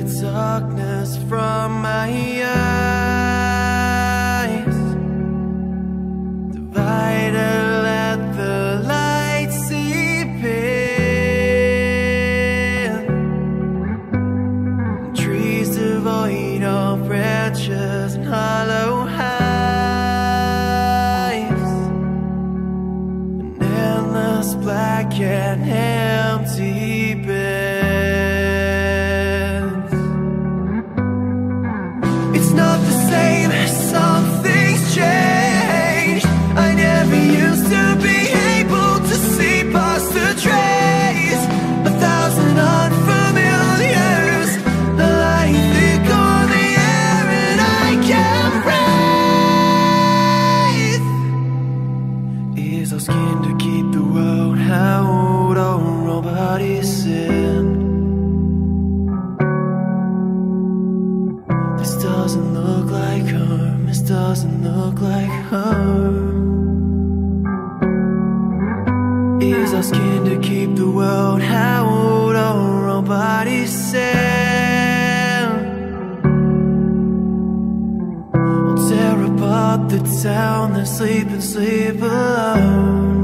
darkness from my eyes. Divided, let the light seep in. Trees devoid of branches and hollow hives. An endless black and empty bed. It's not the same, something's changed. I never used to be able to see past the trace. 1,000 unfamiliars, the light thick on the air, and I can't breathe. Is our skin to keep the world out on nobody's sin? This doesn't look like harm, this doesn't look like harm. Is our skin to keep the world out on nobody's sin? We'll tear apart the town, then sleep and sleep alone.